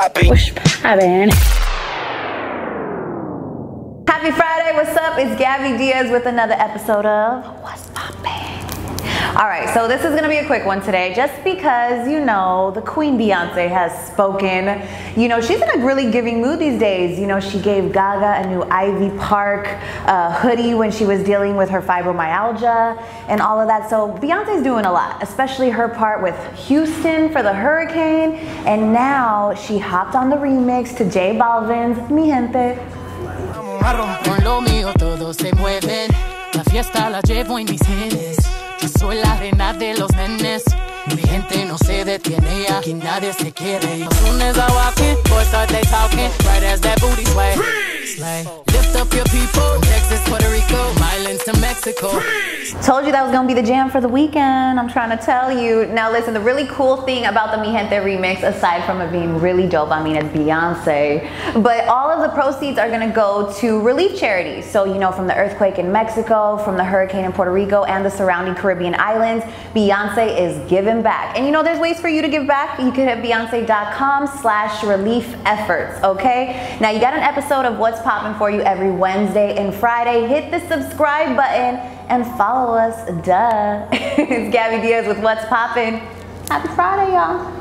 poppin'. What's poppin'? Happy Friday, what's up? It's Gabby Diaz with another episode of What's Poppin'. All right, so this is gonna be a quick one today just because, you know, the Queen Beyonce has spoken. You know, she's in a really giving mood these days. You know, she gave Gaga a new Ivy Park hoodie when she was dealing with her fibromyalgia and all of that. So Beyonce's doing a lot, especially her part with Houston for the hurricane. And now she hopped on the remix to J Balvin's Mi Gente. Con lo mío todos se mueven, la fiesta la llevo en mis genes. Yo soy la reina de los nenes. Mi gente no se detiene, aquí nadie se quiere. As soon as I walk in, boys start they talking. Right as that booty sway. Lift up your people, from Texas, Puerto Rico, islands to Mexico. Told you that was gonna be the jam for the weekend. I'm trying to tell you. Now listen, the really cool thing about the Mi Gente remix, aside from it being really dope, I mean it's Beyonce, but all of the proceeds are gonna go to relief charities. So, you know, from the earthquake in Mexico, from the hurricane in Puerto Rico, and the surrounding Caribbean islands, Beyonce is giving back. And you know, there's ways for you to give back. You can hit Beyonce.com/relief efforts, okay? Now you got an episode of What's Poppin' for you every Wednesday and Friday. Hit the subscribe button and follow us, duh. It's Gabby Diaz with What's Poppin'. Happy Friday, y'all.